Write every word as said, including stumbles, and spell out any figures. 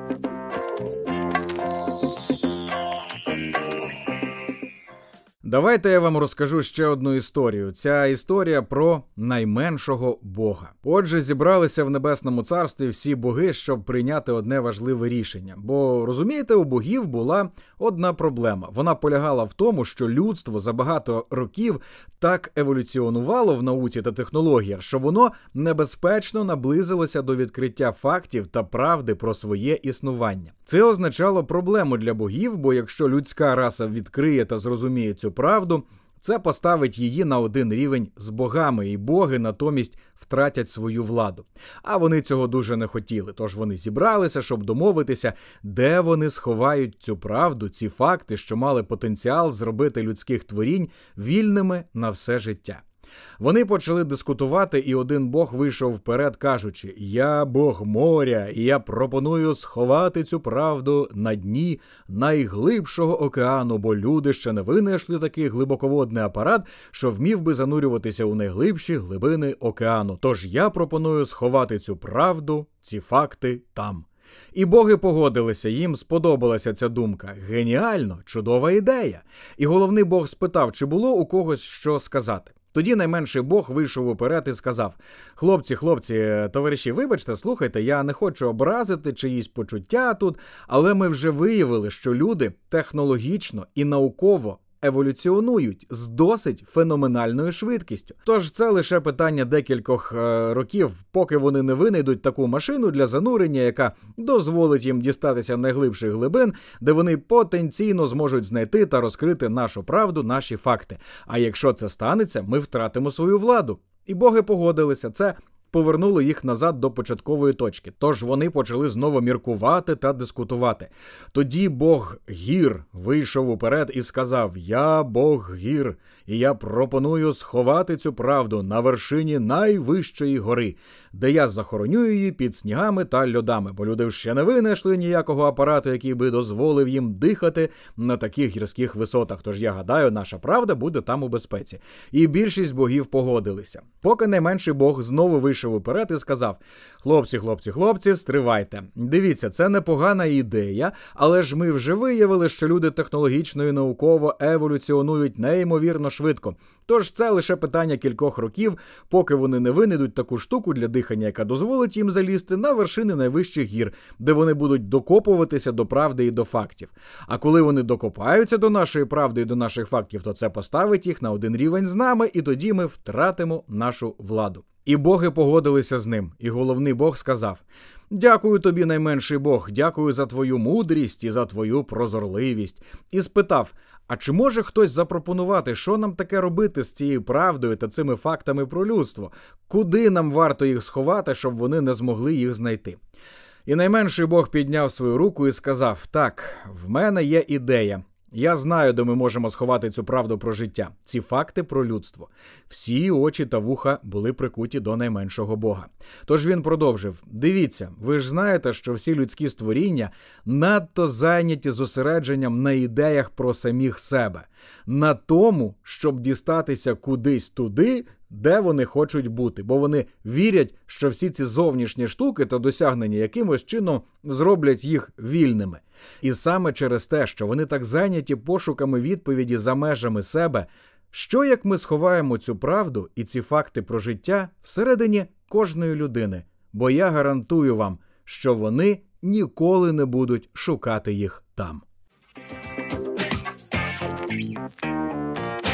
Давайте я вам розкажу ще одну історію. Ця історія про найменшого Бога. Отже, зібралися в Небесному Царстві всі боги, щоб прийняти одне важливе рішення. Бо, розумієте, у богів була одна проблема. Вона полягала в тому, що людство за багато років так еволюціонувало в науці та технологіях, що воно небезпечно наблизилося до відкриття фактів та правди про своє існування. Це означало проблему для богів, бо якщо людська раса відкриє та зрозуміє цю правду, це поставить її на один рівень з богами, і боги натомість втратять свою владу. А вони цього дуже не хотіли, тож вони зібралися, щоб домовитися, де вони сховають цю правду, ці факти, що мали потенціал зробити людських творінь вільними на все життя. Вони почали дискутувати, і один бог вийшов вперед, кажучи: «Я бог моря, і я пропоную сховати цю правду на дні найглибшого океану, бо люди ще не винайшли такий глибоководний апарат, що вмів би занурюватися у найглибші глибини океану. Тож я пропоную сховати цю правду, ці факти там». І боги погодилися, їм сподобалася ця думка. Геніально, чудова ідея. І головний бог спитав, чи було у когось що сказати. Тоді найменший бог вийшов уперед і сказав: «Хлопці, хлопці, товариші, вибачте, слухайте, я не хочу образити чиїсь почуття тут, але ми вже виявили, що люди технологічно і науково еволюціонують з досить феноменальною швидкістю. Тож це лише питання декількох е, років, поки вони не винайдуть таку машину для занурення, яка дозволить їм дістатися найглибших глибин, де вони потенційно зможуть знайти та розкрити нашу правду, наші факти. А якщо це станеться, ми втратимо свою владу». І боги погодилися. Це повернуло їх назад до початкової точки. Тож вони почали знову міркувати та дискутувати. Тоді бог гір вийшов уперед і сказав: «Я бог гір, і я пропоную сховати цю правду на вершині найвищої гори, де я захороню її під снігами та льодами, бо люди ще не винайшли ніякого апарату, який би дозволив їм дихати на таких гірських висотах. Тож я гадаю, наша правда буде там у безпеці». І більшість богів погодилися. Поки найменший бог знову вийшов уперед і сказав: «Хлопці, хлопці, хлопці, стривайте. Дивіться, це непогана ідея, але ж ми вже виявили, що люди технологічно і науково еволюціонують неймовірно швидко. Тож це лише питання кількох років, поки вони не винайдуть таку штуку для дихання, яка дозволить їм залізти на вершини найвищих гір, де вони будуть докопуватися до правди і до фактів. А коли вони докопаються до нашої правди і до наших фактів, то це поставить їх на один рівень з нами, і тоді ми втратимо нашу владу». І боги погодилися з ним, і головний бог сказав: «Дякую тобі, найменший бог, дякую за твою мудрість і за твою прозорливість». І спитав: «А чи може хтось запропонувати, що нам таке робити з цією правдою та цими фактами про людство? Куди нам варто їх сховати, щоб вони не змогли їх знайти?» І найменший бог підняв свою руку і сказав: «Так, в мене є ідея. Я знаю, де ми можемо сховати цю правду про життя, ці факти про людство». Всі очі та вуха були прикуті до найменшого бога. Тож він продовжив: «Дивіться, ви ж знаєте, що всі людські створіння надто зайняті зосередженням на ідеях про самих себе, на тому, щоб дістатися кудись туди, де вони хочуть бути, бо вони вірять, що всі ці зовнішні штуки та досягнення якимось чином зроблять їх вільними. І саме через те, що вони так зайняті пошуками відповіді за межами себе, що як ми сховаємо цю правду і ці факти про життя всередині кожної людини, бо я гарантую вам, що вони ніколи не будуть шукати їх там».